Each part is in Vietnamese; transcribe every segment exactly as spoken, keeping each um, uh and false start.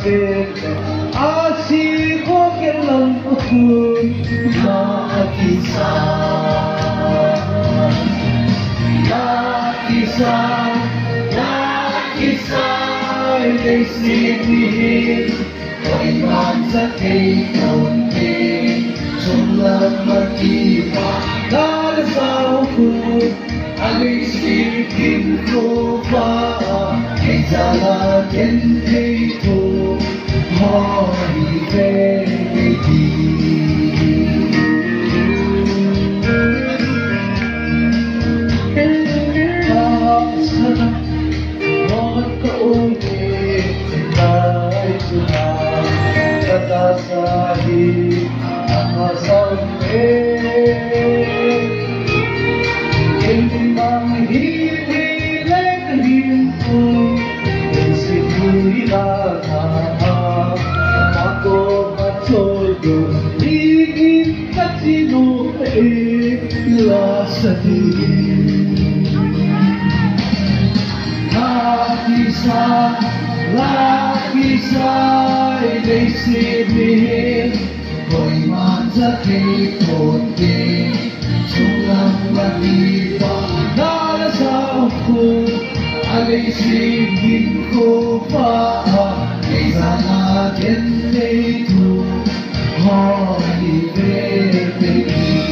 Así que la locura la quizá la quizá la quizá để xin đi tôi mang ra cây hồn đi trong lòng mà kỳ vọng đã sao cô anh xin kim cô ba ngày ra là đến đây thôi hỏi về đi ta sana mohon kau ni cintai sudah kata sahih sampai ini menghilang hidupku disitulah aku mencoba ingin kasihmu ikhlas hati lagi sa lagi sa để xin đi hồi mang ra cây cột đi trong lòng và đi vào đã sao cô anh xin nhìn cô phá ngày ra là đến đây thu hỏi về về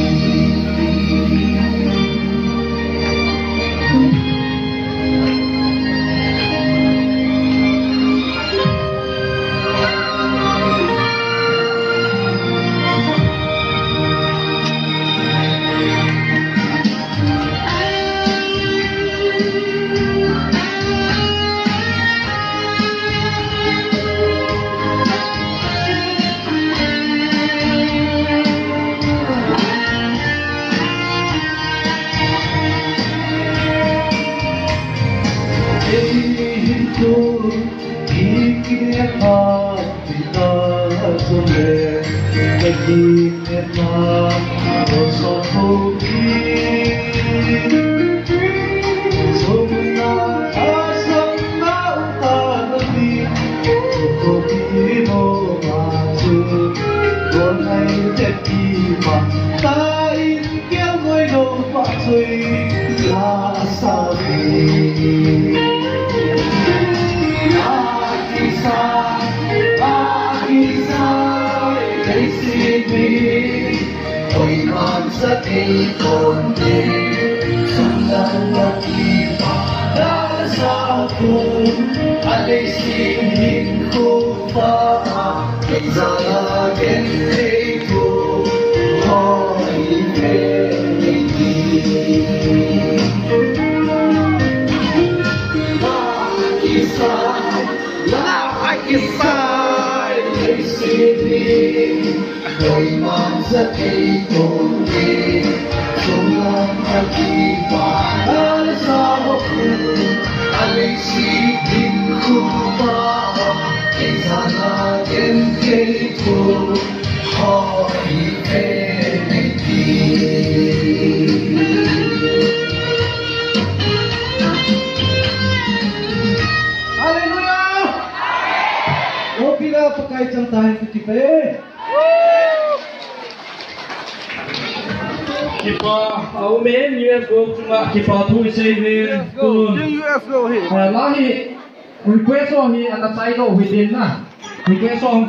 sa cây cồn đi trong lòng là kỳ vọng đã sao cùng anh ấy xin nhìn khô phá thành ra là đến đây thu hỏi về mình là kỳ sai là kỳ sai anh xin đi rồi mang ra cây cồn đi trong lòng là kỳ vọng đã sao cùng anh ấy xin nhìn khô phá thành ra là đến đây thu hỏi về mình Hallelujah! Okay na pakai cantahin ko tipe. Kipa Aumen U S go cuma kipa tu isinin kun. U S go he. Lahi request oh hi atas saya go within na. Request oh